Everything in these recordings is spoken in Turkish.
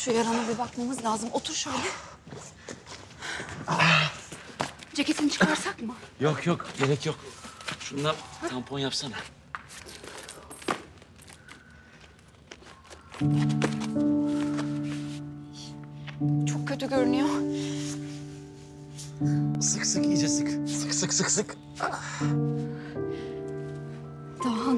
Şu yarana bir bakmamız lazım. Otur şöyle. Ceketini çıkarsak mı? Yok yok, gerek yok. Şundan tampon yapsana. Çok kötü görünüyor. Sık sık, iyice sık. Sık sık sık sık. Doğan.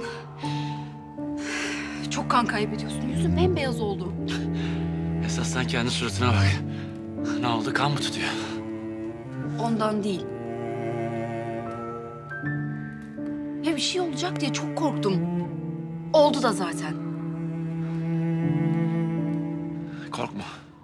Çok kan kaybediyorsun. Yüzün bembeyaz oldu. Esas sen kendi suratına bak. Ne oldu, kan mı tutuyor? Ondan değil. Ya bir şey olacak diye çok korktum. Oldu da zaten. Korkma.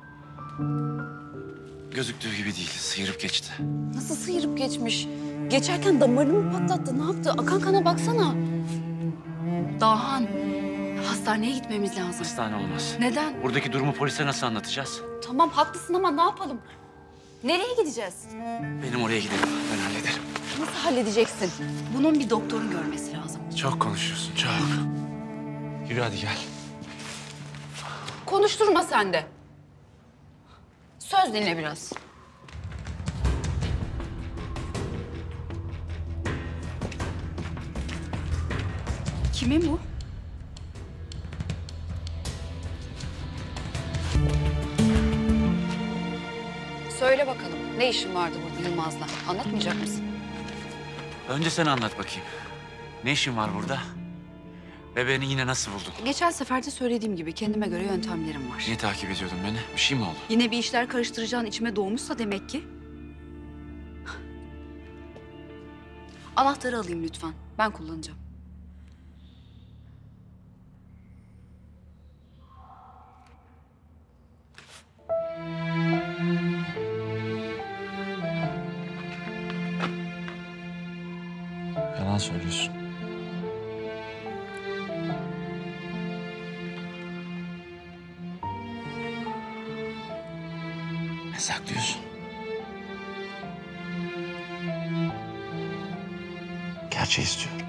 Gözüktüğü gibi değil, sıyırıp geçti. Nasıl sıyırıp geçmiş? Geçerken damarını mı patlattı? Ne yaptı? Akan kana baksana. Dahan, hastaneye gitmemiz lazım. Hastane olmaz. Neden? Buradaki durumu polise nasıl anlatacağız? Tamam haklısın ama ne yapalım? Nereye gideceğiz? Benim oraya gidelim, ben hallederim. Nasıl halledeceksin? Bunun bir doktorun görmesi lazım. Çok konuşuyorsun, çok. Yürü hadi gel. Konuşturma sen de. Söz dinle biraz. Kimin bu? Söyle bakalım. Ne işin vardı burada Yılmaz'la? Anlatmayacak mısın? Önce sen anlat bakayım. Ne işin var burada? Ve beni yine nasıl buldun? Geçen sefer de söylediğim gibi kendime göre yöntemlerim var. Niye takip ediyordun beni? Bir şey mi oldu? Yine bir işler karıştıracağın içime doğmuşsa demek ki. Anahtarı alayım lütfen. Ben kullanacağım. Yalan söylüyorsun. Ne saklıyorsun? Gerçeği istiyorum.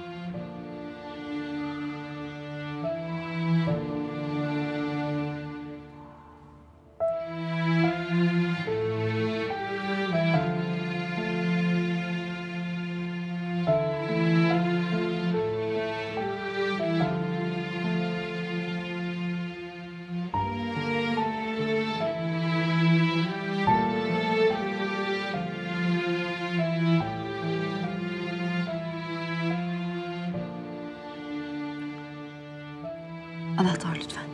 Anahtar lütfen.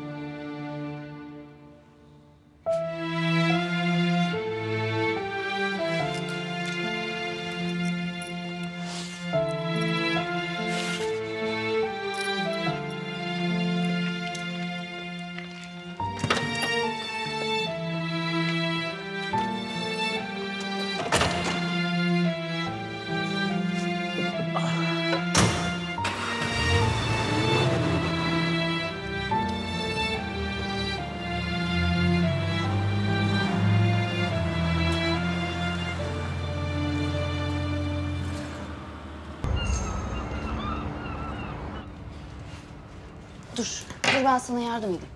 Dur ben sana yardım edeyim.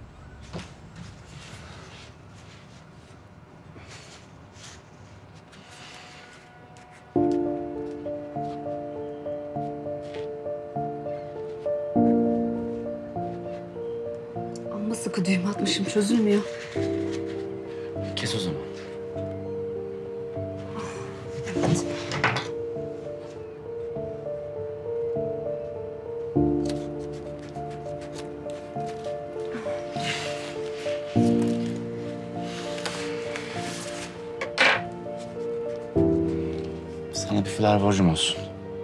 Amma sıkı düğüm atmışım, çözülmüyor. Kes o zaman. Evet. Sana bir filar borcum olsun.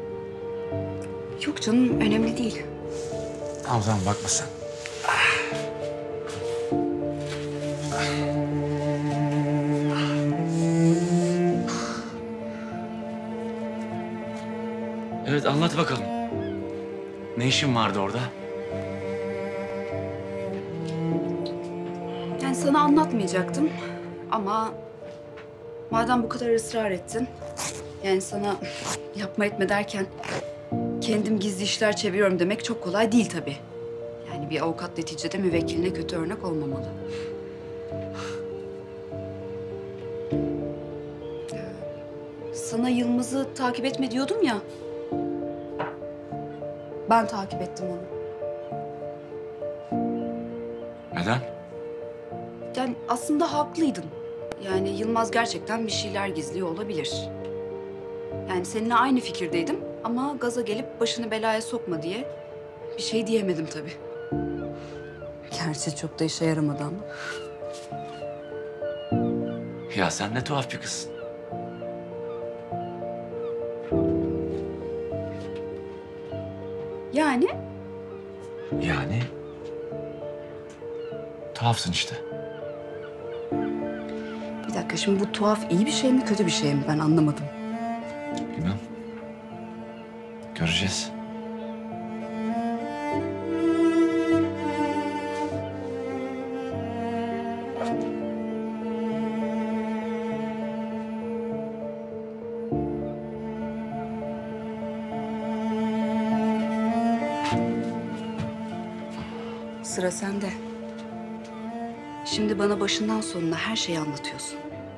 Yok canım, önemli değil. Tamam tamam, bakma sen. Evet, anlat bakalım. Ne işin vardı orada? Yani sana anlatmayacaktım ama madem bu kadar ısrar ettin, yani sana yapma etme derken kendim gizli işler çeviriyorum demek çok kolay değil tabii. Yani bir avukat neticede müvekkiline kötü örnek olmamalı. Sana Yılmaz'ı takip etme diyordum ya. Ben takip ettim onu. Neden? Yani aslında haklıydın. Yani Yılmaz gerçekten bir şeyler gizliyor olabilir. Yani seninle aynı fikirdeydim ama gaza gelip başını belaya sokma diye bir şey diyemedim tabii. Gerçi çok da işe yaramadı ama. Ya sen ne tuhaf bir kızsın. Yani Yani? Tuhafsın işte. bir dakika, şimdi bu tuhaf iyi bir şey mi kötü bir şey mi, ben anlamadım. Bilmem. Göreceğiz. Sıra sende. Şimdi bana başından sonuna her şeyi anlatıyorsun.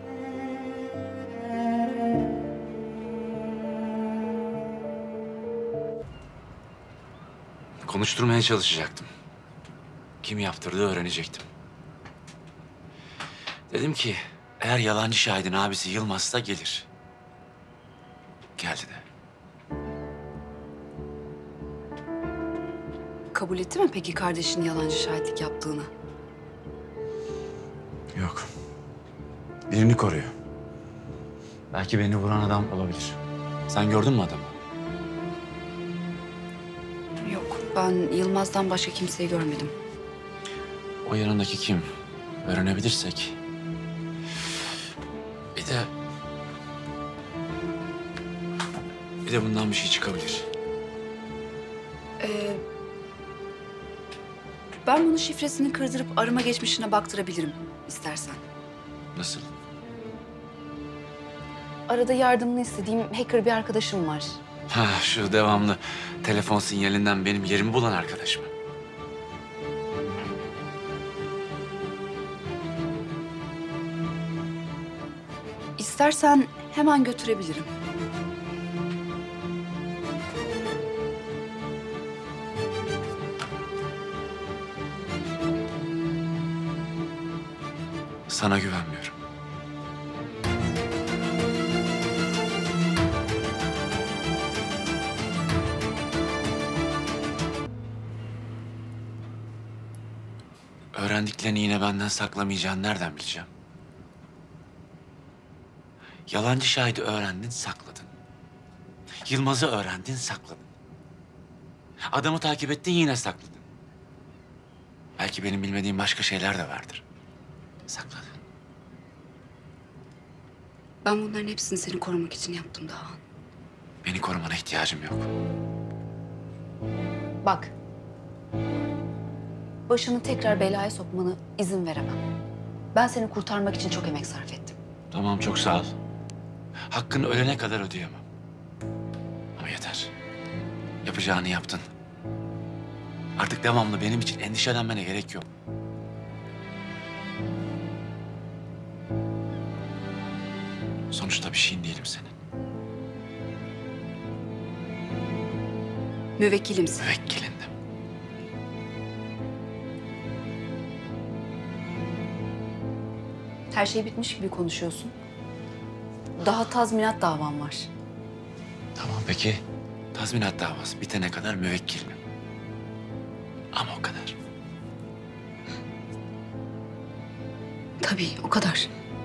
Konuşturmaya çalışacaktım. Kim yaptırdı öğrenecektim. Dedim ki eğer yalancı şahidin abisi Yılmaz'sa gelir. Geldi de. Kabul etti mi peki kardeşinin yalancı şahitlik yaptığını? Yok. Birini koruyor. Belki beni vuran adam olabilir. Sen gördün mü adamı? Yok, ben Yılmaz'dan başka kimseyi görmedim. O yanındaki kim? Öğrenebilirsek. Bir de bundan bir şey çıkabilir. Ben bunun şifresini kırdırıp arama geçmişine baktırabilirim istersen. Nasıl? Arada yardımını istediğim hacker bir arkadaşım var. Ha, şu devamlı telefon sinyalinden benim yerimi bulan arkadaş mı? İstersen hemen götürebilirim. Sana güvenmiyorum. Öğrendiklerini yine benden saklamayacağını nereden bileceğim? Yalancı şahidi öğrendin, sakladın. Yılmaz'ı öğrendin, sakladın. Adamı takip ettin, yine sakladın. Belki benim bilmediğim başka şeyler de vardır. Sakladın. Ben bunların hepsini seni korumak için yaptım daha. Beni korumana ihtiyacım yok. Bak. Başını tekrar belaya sokmana izin veremem. Ben seni kurtarmak için çok emek sarf ettim. Tamam, çok sağ ol. Hakkını ölene kadar ödeyemem. Ama yeter. Yapacağını yaptın. Artık devamlı benim için endişelenmene gerek yok. Sonuçta bir şeyin değilim senin. Müvekkilimsin. Müvekkilindim. Her şey bitmiş gibi konuşuyorsun. Daha tazminat davam var. Tamam, peki. Tazminat davası bitene kadar müvekkilim. Ama o kadar. Tabii, o kadar.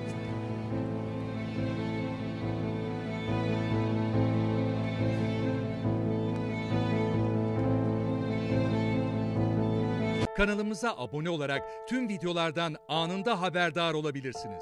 Kanalımıza abone olarak tüm videolardan anında haberdar olabilirsiniz.